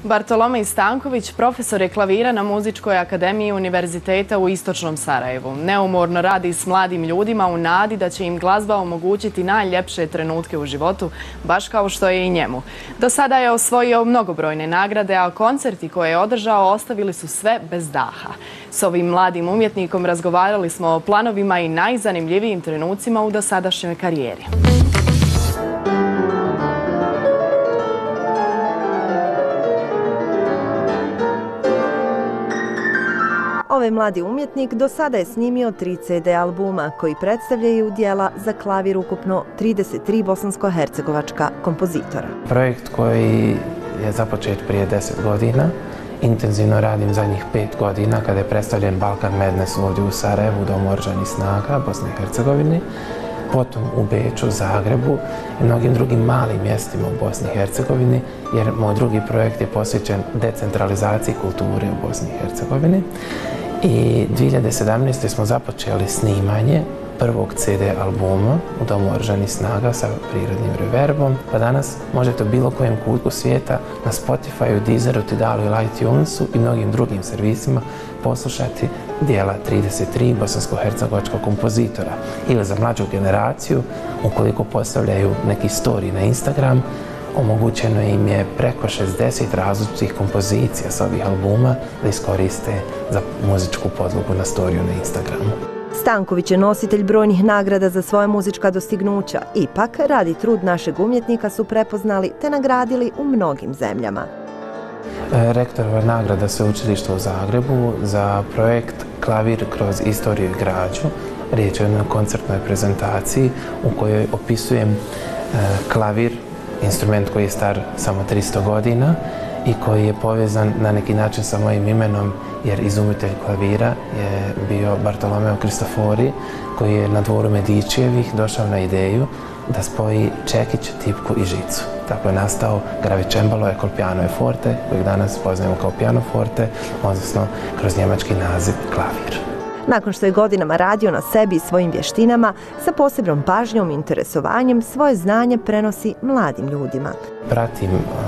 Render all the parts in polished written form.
Bartolomej Stanković profesor je klavira na Muzičkoj akademiji Univerziteta u Istočnom Sarajevu. Neumorno radi s mladim ljudima u nadi da će im glazba omogućiti najljepše trenutke u životu, baš kao što je i njemu. Do sada je osvojio mnogobrojne nagrade, a koncerti koje je održao ostavili su sve bez daha. S ovim mladim umjetnikom razgovarali smo o planovima i najzanimljivijim trenucima u dosadašnjoj karijeri. Ovaj mladi umjetnik do sada je snimio 3 CD albuma koji predstavljaju djela za klavir ukupno 33 bosansko-hercegovačka kompozitora. Projekt koji je započet prije 10 godina. Intenzivno radim zadnjih 5 godina kada je predstavljen Balkan Madness ovdje u Sarajevu, u Domu oružanih snaga Bosne i Hercegovine. Potom u Beču, Zagrebu i mnogim drugim malim mjestima u Bosni i Hercegovini, jer moj drugi projekt je posvećen decentralizaciji kulture u Bosni i Hercegovini. I 2017. smo započeli snimanje prvog CD albuma u Domu oružanih snaga sa prirodnim reverbom. Pa danas možete u bilo kojem kutku svijeta na Spotifyu, Deezeru, Tidalu ili iTunesu i mnogim drugim servisima poslušati djela 33 bosansko-hercegovačkog kompozitora. Ili za mlađu generaciju, ukoliko postavljaju neki story na Instagram, omogućeno im je preko 60 različitih kompozicija s ovih albuma da iskoriste za muzičku podlogu na storiju na Instagramu. Stanković je nositelj brojnih nagrada za svoje muzička dostignuća. Ipak, radi trud našeg umjetnika su prepoznali te nagradili u mnogim zemljama. Rektorova nagrada Sveučilišta u Zagrebu za projekt Klavir kroz istoriju i građu. Riječ je o jednoj koncertnoj prezentaciji u kojoj opisujem klavir, instrument koji je star samo 300 godina i koji je povezan na neki način sa mojim imenom, jer izumitelj klavira je bio Bartolomeo Cristofori, koji je na dvoru Medičijevih došao na ideju da spoji čekić, tipku i žicu. Tako je nastao Gravicembalo e col piano e forte, kojeg danas poznajemo kao pianoforte, odnosno kroz njemački naziv klavir. Nakon što je godinama radio na sebi i svojim vještinama, sa posebnom pažnjom i interesovanjem svoje znanje prenosi mladim ljudima. Pratim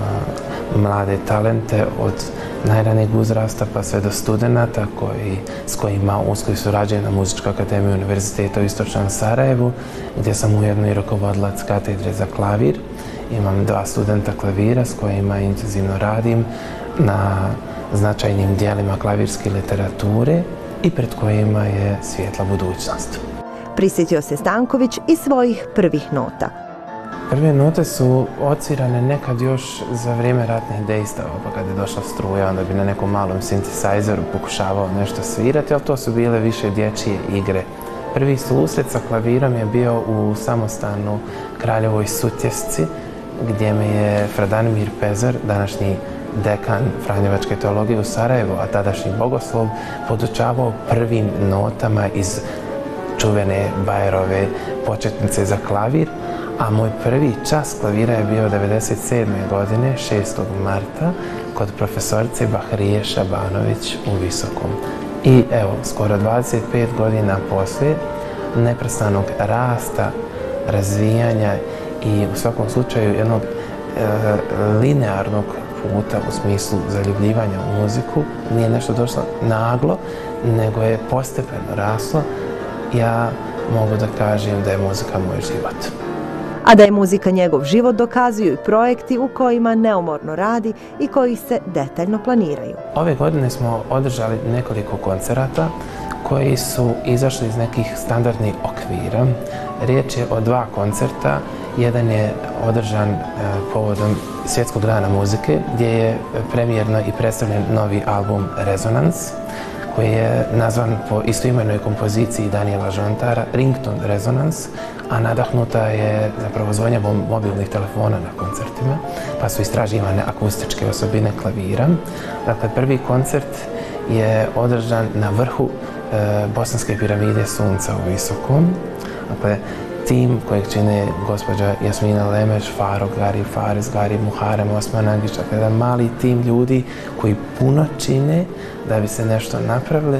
mlade talente od najranijeg uzrasta pa sve do studenata s kojima usko surađujem na Muzičkoj akademiji Univerziteta u Istočnom Sarajevu, gdje sam ujedno i rukovodilac katedre za klavir. Imam 2 studenta klavira s kojima intenzivno radim na značajnim dijelima klavirske literature i pred kojima je svijetla budućnost. Prisjetio se Stanković i svojih prvih nota. Prve note su odsvirane nekad još za vrijeme ratnih dejstava, pa kad je došla struja, onda bi na nekom malom sintesajzeru pokušavao nešto svirati, ali to su bile više dječje igre. Prvi susret sa klavirom je bio u samostanu Kraljevoj Sutjesci, gdje me je Fra Danimir Pezar, današnji dekan Franjevačke teologije u Sarajevu, a tadašnji bogoslov, podučavao prvim notama iz čuvene Bajerove početnice za klavir, a moj prvi čas klavira je bio 1997. godine, 6. marta, kod profesorice Bahrije Šabanović u Visokom. I evo, skoro 25 godina poslije neprestanog rasta, razvijanja i u svakom slučaju jednog linearnog puta u smislu zaljubljivanja u muziku, nije nešto došlo naglo, nego je postepeno raslo. Ja mogu da kažem da je muzika moj život. A da je muzika njegov život dokazuju i projekti u kojima neumorno radi i koji se detaljno planiraju. Ove godine smo održali nekoliko koncerata koji su izašli iz nekih standardnih okvira. Riječ je o 2 koncerta. Jedan je održan povodom Svjetskog dana muzike, gdje je premijerno i predstavljen novi album Rezonans, koji je nazvan po istoimenoj kompoziciji Daniela Žontara Ringtone Rezonans, a nadahnuta je zapravo zvonjavom mobilnih telefona na koncertima, pa su istraživane akustičke osobine klavira. Dakle, prvi koncert je održan na vrhu Bosanske piramide Sunca u Visokom. Dakle, tim kojeg čine gospođa Jasmina Lemeš, Farog Gari, Fares Gari, Muharem Osman Agić, dakle jedan mali tim ljudi koji puno čine da bi se nešto napravili,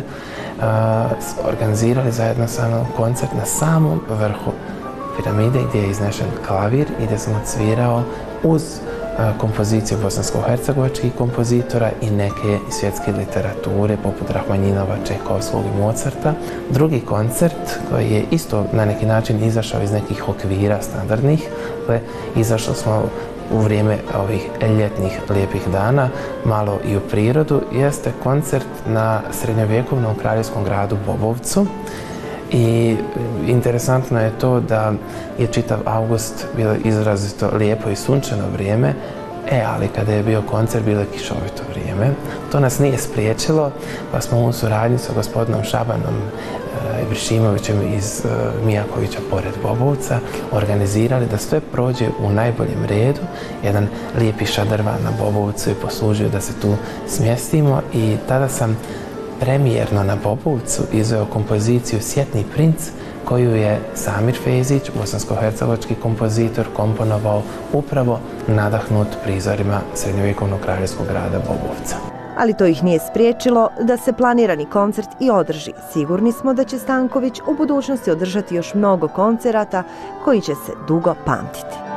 organizirali zajedno sa mnom koncert na samom vrhu piramide gdje je iznešen klavir i gdje sam odsvirao uz kompozicije bosansko-hercegovačkih kompozitora i neke svjetske literature poput Rahmanjinova, Čajkovskog i Mozarta. Drugi koncert koji je isto na neki način izašao iz nekih okvira standardnih, izašli smo u vrijeme ovih ljetnih lijepih dana malo i u prirodu, jeste koncert na srednjovjekovnom kraljevskom gradu Bobovcu. I interesantno je to da je čitav avgust bilo izrazito lijepo i sunčano vrijeme, ali kada je bio koncert bilo je kišovito vrijeme. To nas nije spriječilo, pa smo u suradnji sa gospodinom Šabanom Ibrišimovićem iz Mijakovića pored Bobovca organizirali da sve prođe u najboljem redu. Jedan lijepi šadrvan na Bobovcu je poslužio da se tu smjestimo i tada sam premijerno na Bobovcu izveo kompoziciju Sjetni princ, koju je Samir Fezić, bosansko-hercegovački kompozitor, komponovao upravo nadahnut prizorima srednjovjekovnog kraljevskog grada Bobovca. Ali to ih nije spriječilo da se planirani koncert i održi. Sigurni smo da će Stanković u budućnosti održati još mnogo koncerata koji će se dugo pamtiti.